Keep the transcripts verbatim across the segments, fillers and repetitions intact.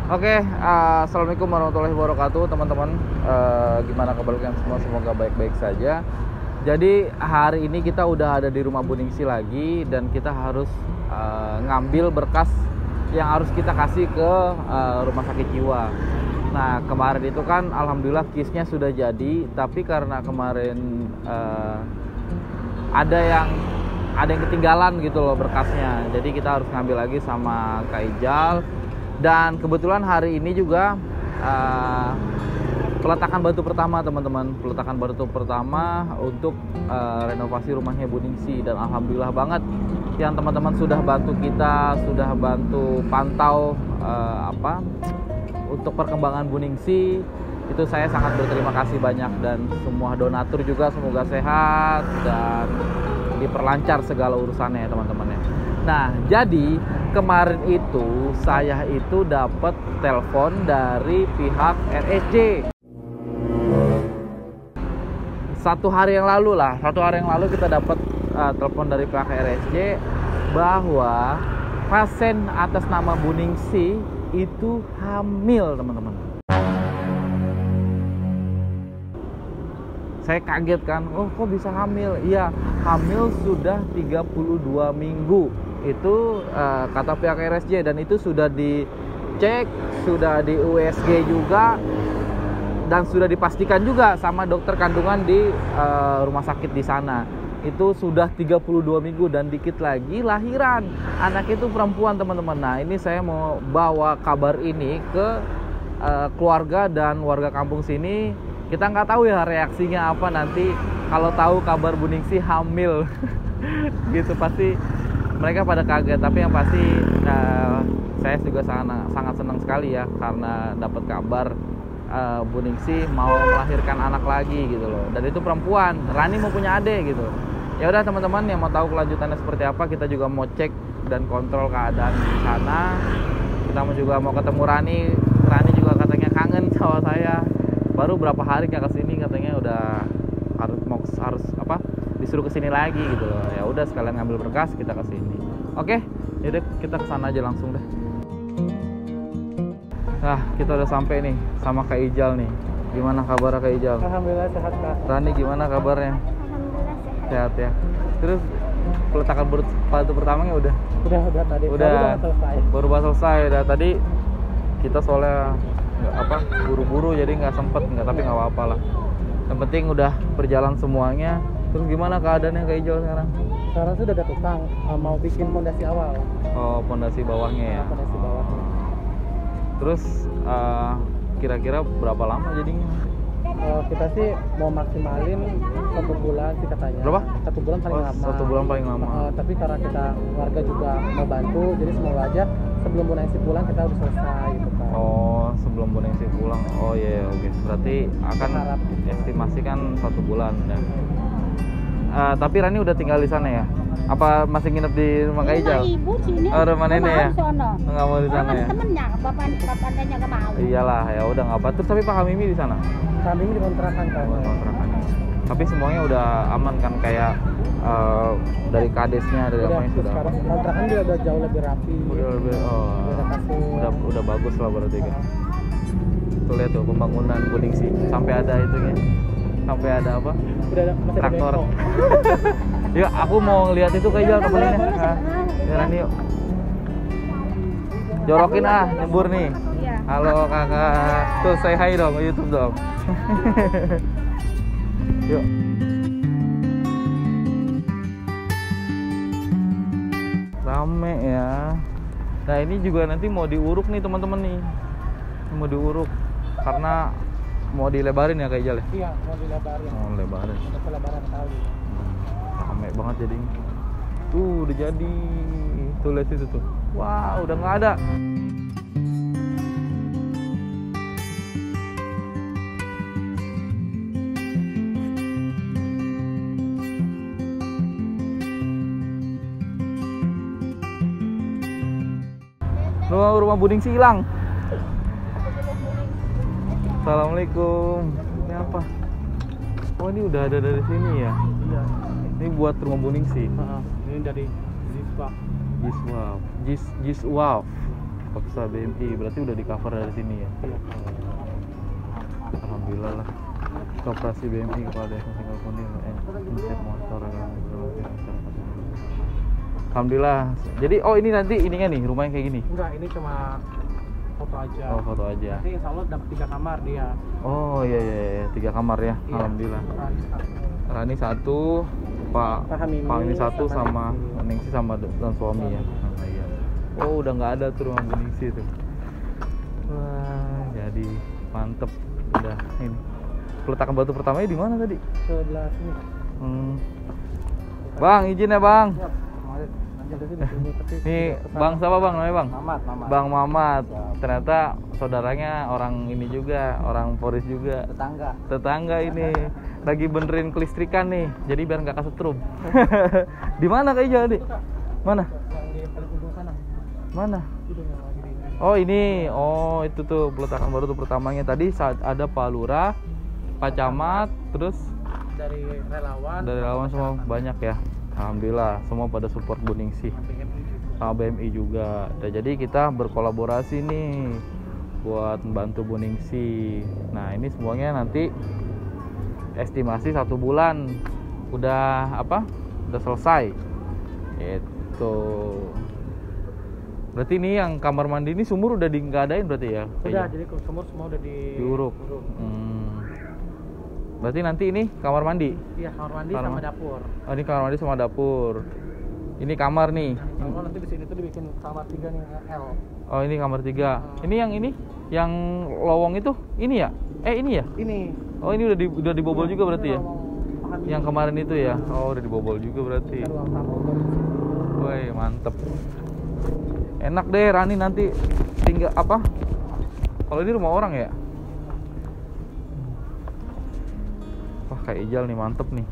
Oke, uh, assalamualaikum warahmatullahi wabarakatuh, teman-teman. Uh, gimana kabar kalian semua? Semoga baik-baik saja. Jadi hari ini kita udah ada di rumah Bu Ningsi lagi dan kita harus uh, ngambil berkas yang harus kita kasih ke uh, rumah sakit jiwa. Nah kemarin itu kan alhamdulillah kisnya sudah jadi, tapi karena kemarin uh, ada yang ada yang ketinggalan gitu loh berkasnya. Jadi kita harus ngambil lagi sama Kak Ijal. Dan kebetulan hari ini juga uh, peletakan batu pertama, teman-teman. Peletakan batu pertama untuk uh, renovasi rumahnya Bu Ningsi. Dan alhamdulillah banget yang teman-teman sudah bantu kita, sudah bantu pantau uh, apa untuk perkembangan Bu Ningsi. Itu saya sangat berterima kasih banyak, dan semua donatur juga semoga sehat dan diperlancar segala urusannya ya teman-teman ya. Nah, jadi kemarin itu saya itu dapat telepon dari pihak R S J. Satu hari yang lalu lah, satu hari yang lalu kita dapat uh, telepon dari pihak R S J bahwa pasien atas nama Bu Ningsi itu hamil, teman-teman. Saya kaget kan, oh kok bisa hamil? Iya, hamil sudah tiga puluh dua minggu. Itu uh, kata pihak R S J, dan itu sudah dicek, sudah di U S G juga, dan sudah dipastikan juga sama dokter kandungan di uh, rumah sakit di sana. Itu sudah tiga puluh dua minggu dan dikit lagi lahiran. Anak itu perempuan, teman-teman. Nah, ini saya mau bawa kabar ini ke uh, keluarga dan warga kampung sini. Kita nggak tahu ya reaksinya apa nanti kalau tahu kabar Bu Ningsi hamil. Gitu pasti mereka pada kaget, tapi yang pasti uh, saya juga sangat sangat senang sekali ya karena dapat kabar uh, Bu Ningsi mau melahirkan anak lagi gitu loh. Dan itu perempuan, Rani mau punya adik gitu. Ya udah teman-teman, yang mau tahu kelanjutannya seperti apa, kita juga mau cek dan kontrol keadaan di sana. Kita mau juga mau ketemu Rani. Rani juga katanya kangen sama saya. Baru berapa hari nggak kesini, katanya udah harus mau harus apa disuruh kesini lagi gitu loh. Ya udah sekalian ngambil berkas kita kesini. Oke, yaudah kita kesana aja langsung deh. Nah kita udah sampai nih sama Kak Ijal nih. Gimana kabar Kak Ijal? Alhamdulillah sehat Kak. Rani gimana kabarnya? Alhamdulillah sehat. Sehat ya. Terus peletakan batu pertamanya udah? Udah udah tadi. Udah. Baru selesai. Baru baru selesai. Udah tadi kita soalnya nggak apa buru-buru jadi nggak sempet nggak, tapi nggak apa-apa lah. Yang penting udah berjalan semuanya. Terus gimana keadaannya Kak Ijal sekarang? Sekarang sudah ada tukang uh, mau bikin fondasi awal. Oh, fondasi bawahnya ya. Fondasi bawahnya. Terus uh, kira-kira berapa lama jadinya? Uh, kita sih mau maksimalin satu bulan sih katanya. Berapa? Satu bulan paling Oh, lama. satu bulan paling lama. Uh, tapi karena kita warga juga mau bantu, jadi semoga aja sebelum Bu Ningsi pulang kita udah selesai gitu kan. Oh, sebelum Bu Ningsi pulang. Oh iya, yeah, oke. Okay. Berarti akan Harap. estimasi kan satu bulan ya. Uh, tapi Rani udah tinggal di sana ya? Apa masih nginep di rumah Kak Ijal? Rumah ibu sini. Oh, rumah nenek ya? Sono. Nggak mau di sana ya? Temennya, bapak bapaknya nggak mau. Iyalah, ya udah nggak apa. Terus tapi Pak Hamimi di sana? Kami ini dikontrakan kan. Oh, kontrakan. Tapi semuanya udah aman kan, kayak uh, dari kadesnya, dari Udah, apanya sudah. sekarang kontrakan juga udah jauh lebih rapi. Udah lebih, oh, Udah kasur. udah udah bagus lah berarti kan. Tuh lihat tuh pembangunan Bu Ningsi sampai ada itunya, sampai ada apa? Udah ada masih ada Traktor. bengkok. Yuk, aku mau ngeliat itu Kak Ijal temennya. Nah, ya Rani yuk. Jorokin ah, nyebur nih. Iya. Halo kakak. Tuh say hi dong, YouTube dong. Yuk. Rame ya. Nah ini juga nanti mau diuruk nih teman-teman nih. Mau diuruk karena mau dilebarin ya Kak Ijal ya? Iya, mau dilebarin. Mau lebarin. Untuk pelebaran kali. Rame banget jadi. Tuh udah jadi. Tuh lihat itu tuh. Wah udah nggak ada. Rumah, rumah Bu Ningsi hilang. Assalamualaikum. Ini apa? Oh ini udah ada dari sini ya? Iya. Ini buat rumah Bu Ningsi. Uh, ini dari Jiswaf. Jiswaf. Jis Jiswaf. Paksa B M I berarti udah di cover dari sini ya. Iya. Alhamdulillah lah. Koperasi B M I Kepala Desa Singkawang eh mencek motor Alhamdulillah. Jadi oh ini nanti ininya nih rumahnya kayak gini. Enggak, ini cuma foto aja. Oh foto aja. Nanti insya Allah dapat tiga kamar dia. Oh iya iya, iya. Tiga kamar ya. Iya. Alhamdulillah. Nah, Rani satu, Pak Pak Hamimi, Pak ini satu sama sama Ningsi. Ningsi sama dan suami ya. Nah, iya. Oh udah nggak ada tuh rumah Bu Ningsi tuh. Wah jadi mantep udah ini. Peletakan batu pertamanya di mana tadi? sebelah sini. Hmm. Bang izin ya bang. Siap. Kemarin lanjut di sini tapi Nih kesana. bang siapa bang namanya bang? Mamat, Mamat. Bang Mamat. Ternyata saudaranya orang ini juga, orang Poris juga. Tetangga. Tetangga ini lagi benerin kelistrikan nih, jadi biar nggak kesetrum. Di mana kak Ijal nih? Mana? Yang di paling ujung sana. Mana? Itu yang lagi di Oh ini, oh itu tuh peletakan baru tuh pertamanya tadi saat ada Pak Lurah, Pak Camat, terus dari relawan. dari lawan semua banyak ya. Alhamdulillah semua pada support Bu Ningsi B M I juga. sama B M I juga. Nah, jadi kita berkolaborasi nih buat membantu Bu Ningsi. Nah ini semuanya nanti estimasi satu bulan udah apa? Udah selesai. Itu. Berarti ini yang kamar mandi ini sumur udah di nggak adain berarti ya? Udah, Kayaknya. jadi sumur semua udah di Diuruk. uruk. Hmm. Berarti nanti ini kamar mandi. Iya, kamar mandi Kamar sama mandi. dapur. Oh, ini kamar mandi sama dapur. Ini kamar nih. Kalau nanti di sini tuh dibikin kamar tiga nih L. Oh, ini kamar tiga. Ini yang ini, yang lowong itu, ini ya? Eh, ini ya? Ini. Oh, ini udah di, udah dibobol juga berarti ya? Lowong makan Yang kemarin itu ya? Oh, udah dibobol juga berarti. kita ruang tamu baru. Woi, mantep. Enak deh Rani nanti tinggal apa? Kalau ini rumah orang ya? Wah, kayak Ijal nih mantep nih.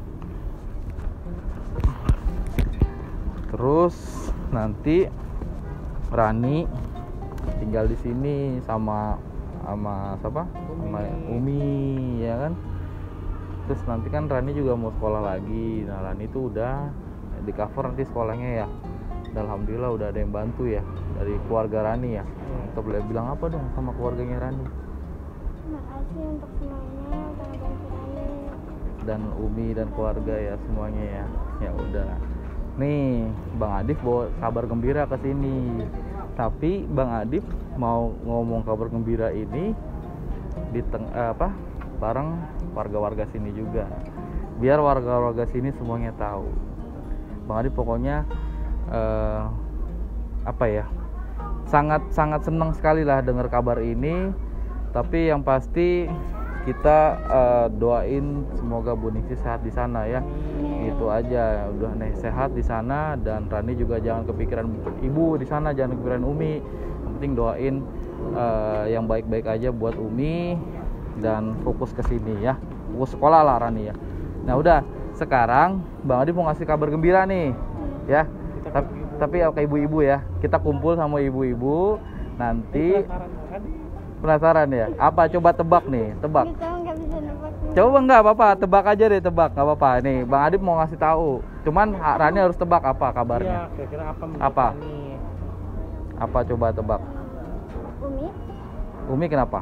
Terus nanti Rani tinggal di sini sama sama siapa? Sama Umi ya kan? Terus nanti kan Rani juga mau sekolah lagi. Nah, Rani itu udah di cover nanti sekolahnya ya. Dan alhamdulillah udah ada yang bantu ya dari keluarga Rani ya. Kita boleh bilang apa dong sama keluarganya Rani? Makasih untuk semuanya udah ngebantu Rani. Dan Umi dan keluarga ya semuanya ya. Ya udah. Nih, Bang Adif bawa kabar gembira ke sini. Tapi Bang Adif mau ngomong kabar gembira ini di teng eh, apa? Bareng warga-warga sini juga. Biar warga-warga sini semuanya tahu. Bang Adif pokoknya eh, apa ya? Sangat sangat senang sekali lah dengar kabar ini. Tapi yang pasti kita uh, doain semoga Bu Ningsi sehat di sana ya. Itu aja, udah nih sehat di sana dan Rani juga jangan kepikiran ibu di sana, jangan kepikiran Umi. Yang penting doain uh, yang baik-baik aja buat Umi dan fokus ke sini ya. Fokus sekolah lah Rani ya. Nah, udah, sekarang Bang Adi mau ngasih kabar gembira nih. Ya. Tapi tapi ya ke ibu-ibu ya. Kita kumpul sama ibu-ibu nanti. Penasaran ya? Apa? Coba tebak nih, tebak. Gitu nggak bisa nebak. Coba nggak apa-apa, tebak aja deh, tebak nggak apa-apa. Nih, Bang Adip mau ngasih tahu. Cuman Rani harus tebak apa kabarnya? Iya, kira-kira apa? Apa? Nih? Apa coba tebak? Umi? Umi kenapa?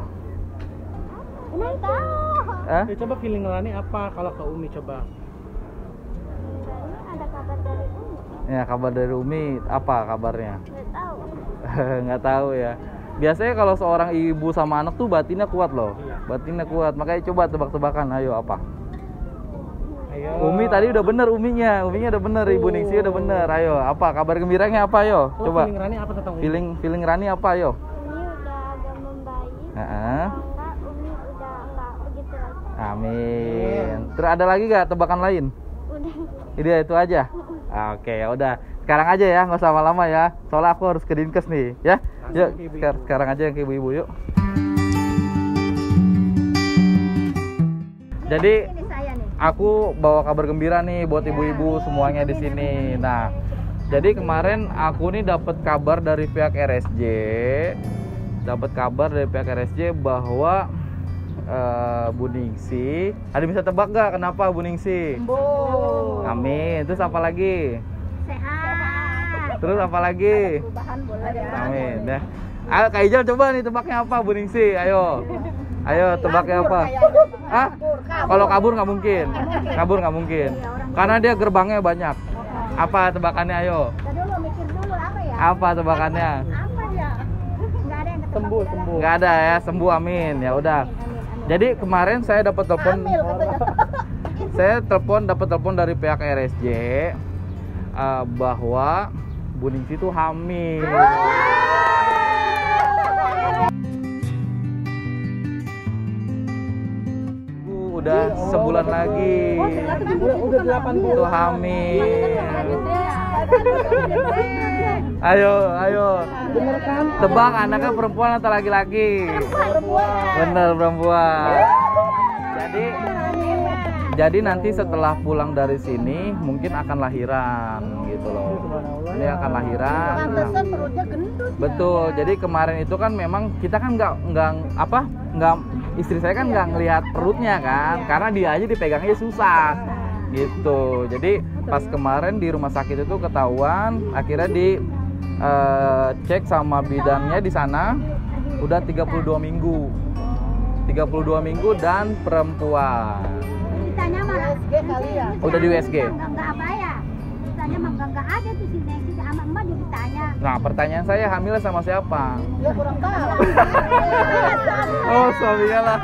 Umi tahu. Eh? Ya, coba feeling Rani apa kalau ke Umi coba? Ini ada kabar dari Umi. Ya kabar dari Umi apa kabarnya? Nggak tahu. Nggak tahu ya. Biasanya kalau seorang ibu sama anak tuh batinnya kuat loh. Iya. Batinnya kuat. Makanya coba tebak-tebakan. Ayo apa? Ayo. Umi tadi udah bener Uminya. Uminya udah bener, Ibu Ningsi udah bener. Ayo, apa kabar gembiranya apa ayo? Oh, Coba. feeling Rani apa tentang Umi? Feeling feeling Rani apa ayo? Umi udah agak membaik. Heeh. Kalau enggak, Umi udah enggak begitu lagi. Amin. Terus ada lagi gak tebakan lain? Udah. Ide itu aja. Oke, ya udah. Sekarang aja ya, nggak usah lama-lama ya. Soalnya aku harus ke Dinkes nih, ya. Yuk, ke ibu-ibu. sekar- sekarang aja yang ke ibu-ibu yuk. Jadi Ini saya nih. aku bawa kabar gembira nih buat ibu-ibu semuanya di sini. Nah, jadi kemarin aku nih dapat kabar dari pihak R S J, dapat kabar dari pihak R S J bahwa eh, Bu Ningsi, ada bisa tebak gak kenapa Bu Ningsi? Bu. Amin. Terus apa lagi? Sehat. Terus apa lagi? Perubahan boleh ya. Amin. Dah. Ayo Kak Ijal coba nih tebaknya apa Bu Ningsi? Ayo. Ayo tebaknya apa? Hah? Kalau kabur nggak mungkin. Kabur nggak mungkin. Karena dia gerbangnya banyak. Apa tebakannya ayo? Tadi dulu mikir dulu apa ya? Apa tebakannya? Apa ya? Enggak ada yang ketebak. Sembuh, sembuh. Nggak ada ya, sembuh amin. Ya udah. Jadi kemarin saya dapat telepon. Hamil katanya. Saya telepon dapat telepon dari pihak R S J uh, bahwa Bu Ningsi itu hamil. Bu, udah sebulan lagi. Udah, udah delapan bulan. Tuh hamil. Ayo, ayo. Bener kan? Tebak anaknya perempuan atau laki-laki? Bener perempuan. Jadi Jadi nanti setelah pulang dari sini mungkin akan lahiran gitu loh. Ini akan lahiran. Pantesan perutnya gendut. Betul. Jadi kemarin itu kan memang kita kan nggak nggak apa nggak istri saya kan nggak ngelihat perutnya kan, karena dia aja dipegangnya susah gitu. Jadi pas kemarin di rumah sakit itu ketahuan, akhirnya di eh, cek sama bidannya di sana udah tiga puluh dua minggu. tiga puluh dua minggu dan perempuan. Ditanya mah U S G kali ya. Udah di U S G. Enggak enggak apa ya? Ditanya mah enggak enggak ada tuh si Nexi sama emak juga ditanya. Nah, pertanyaan saya hamil sama siapa? Ya kurang tahu. Oh, suaminya lah.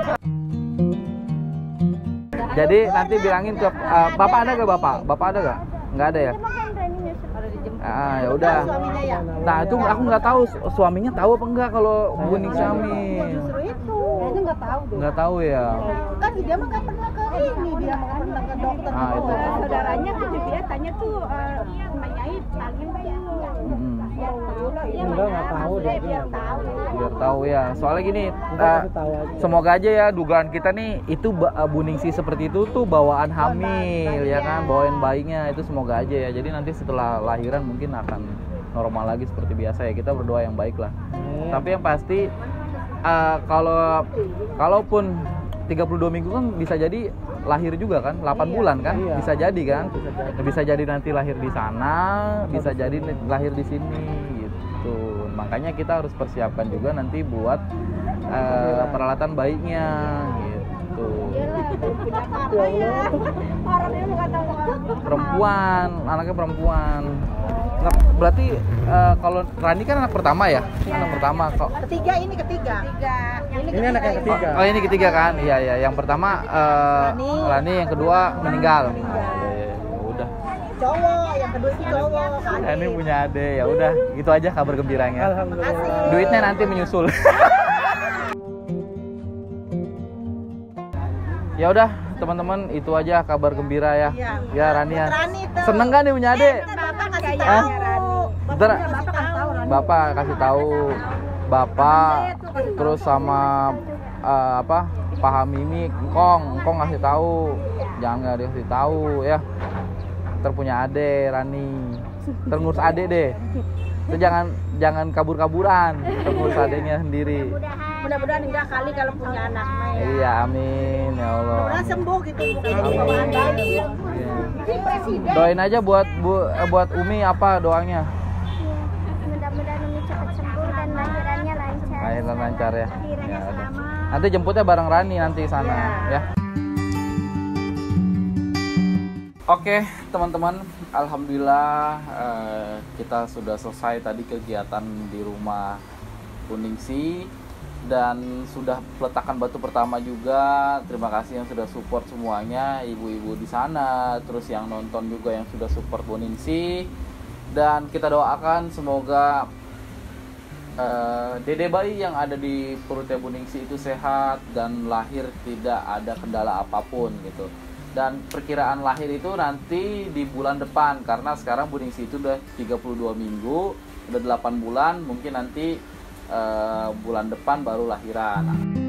Jadi nanti bilangin ke uh, bapak ada gak bapak? Bapak ada gak? Nggak ada ya? Ah, ya udah. Suaminya ya. Nah, itu aku nggak tahu su- suaminya tahu apa enggak kalau Bu Ningsi hamil. Justru itu. Kayaknya enggak tahu deh. Nggak tahu ya. Kan dia mah enggak pernah ke ini, dia mah nggak pernah ke dokter. Ah, itu. Saudaranya tuh dia tanya tuh eh menyaid panggil enggak ya? Mm-mm. Enggak, nggak tahu deh. Biar tahu. Biar tahu ya. Soalnya gini, Kita uh, kasih tahu aja. semoga aja ya dugaan kita nih itu ba- uh, Bu Ningsi seperti itu tuh bawaan hamil ya kan, bawaan bayinya itu semoga aja ya. Jadi nanti setelah lahiran mungkin akan normal lagi seperti biasa ya. Kita berdoa yang baik lah. Eh, Tapi yang pasti uh, kalau kalaupun tiga puluh dua minggu kan bisa jadi lahir juga kan, delapan bulan kan, Iya. bisa jadi kan. Bisa jadi. Bisa jadi nanti lahir di sana, bisa jadi lahir di sini gitu. Makanya kita harus persiapkan juga nanti buat uh, peralatan bayinya gitu. Orangnya enggak tahu. Perempuan, anaknya perempuan. Nah, berarti uh, kalau Rani kan anak pertama ya? Anak pertama kok. Ketiga ini ketiga. Ketiga. Ini, Ini anak yang ketiga. Oh, ini ketiga kan? Iya, iya. Yang pertama uh, Rani. Rani, yang kedua meninggal. Iya, iya. Udah. Cowok, yang kedua itu cowok. Kan? Ini punya ade. Ya udah, gitu aja kabar gembiranya. Alhamdulillah. Duitnya nanti menyusul. Ya udah, teman-teman, itu aja kabar gembira ya. Iya. Ya, Rani ya. Rani tuh. Seneng kan nih punya ade? Bapak kasih Hah? tahu. Ntar Bapak kasih tahu. Rani. Bapak kasih tahu. Bapak terus sama eh, apa? Pak Hamimi, Engkong, Engkong ngasih tahu. Jangan nggak dikasih tahu ya. Ntar punya ade Rani. Ntar ngurus ade deh. Terus jangan jangan kabur-kaburan. Ntar ngurus adenya sendiri. Mudah-mudahan enggak kali kalau punya anak. Maya. Iya, amin ya Allah. Mudah-mudahan sembuh gitu bukan Amin. bawaan bayi. Iya. Ini presiden. Doain aja buat bu, eh, buat Umi apa doanya? Mudah-mudahan Umi cepat sembuh dan lahirannya lancar. Lahiran lancar ya. Lahirannya Ya udah. selamat. Nanti jemputnya bareng Rani nanti sana ya. Oke teman-teman, alhamdulillah eh, kita sudah selesai tadi kegiatan di rumah Bu Ningsi dan sudah peletakan batu pertama juga. Terima kasih yang sudah support semuanya, ibu-ibu di sana, terus yang nonton juga yang sudah support Bu Ningsi. Dan kita doakan semoga Uh, dede bayi yang ada di perutnya Bu Ningsi itu sehat dan lahir tidak ada kendala apapun gitu. Dan perkiraan lahir itu nanti di bulan depan, karena sekarang Bu Ningsi itu udah tiga puluh dua minggu, udah delapan bulan, mungkin nanti uh, bulan depan baru lahiran.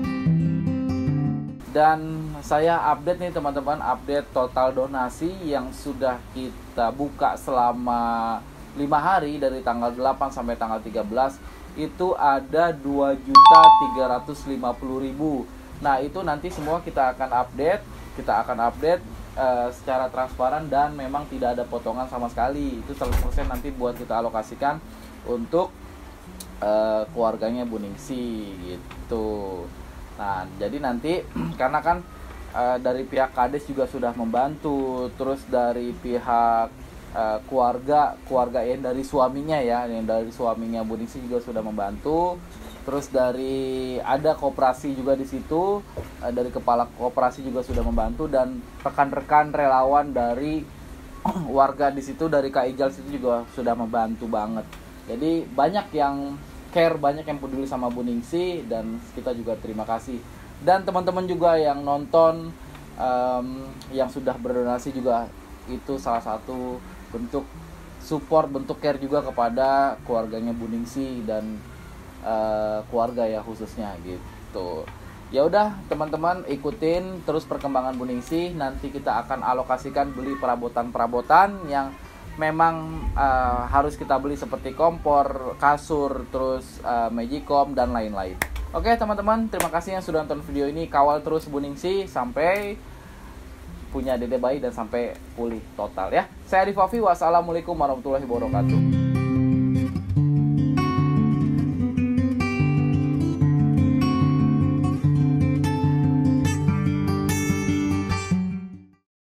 Dan saya update nih teman-teman, update total donasi yang sudah kita buka selama lima hari dari tanggal delapan sampai tanggal tiga belas. Itu ada dua juta tiga ratus lima puluh ribu. Nah itu nanti semua kita akan update, kita akan update uh, secara transparan dan memang tidak ada potongan sama sekali. Itu seratus persen nanti buat kita alokasikan untuk uh, keluarganya Bu Ningsi gitu. Nah, jadi nanti karena kan uh, dari pihak Kades juga sudah membantu, terus dari pihak uh, keluarga keluarga yang dari suaminya ya, yang dari suaminya Bu Ningsi juga sudah membantu. Terus dari ada koperasi juga di situ, uh, dari kepala koperasi juga sudah membantu, dan rekan-rekan relawan dari warga di situ dari Kak Ijal situ juga sudah membantu banget. Jadi banyak yang care, banyak yang peduli sama Bu Ningsi, dan kita juga terima kasih. Dan teman-teman juga yang nonton, um, yang sudah berdonasi juga, itu salah satu bentuk support, bentuk care juga kepada keluarganya Bu Ningsi dan uh, keluarga ya khususnya gitu. Ya udah teman-teman, ikutin terus perkembangan Bu Ningsi. Nanti kita akan alokasikan beli perabotan-perabotan yang memang uh, harus kita beli, seperti kompor, kasur, terus uh, magicom dan lain-lain. Oke teman-teman, terima kasih yang sudah nonton video ini. Kawal terus Bu Ningsi sampai punya dede bayi dan sampai pulih total ya. Saya Arif Wafi, wassalamualaikum warahmatullahi wabarakatuh.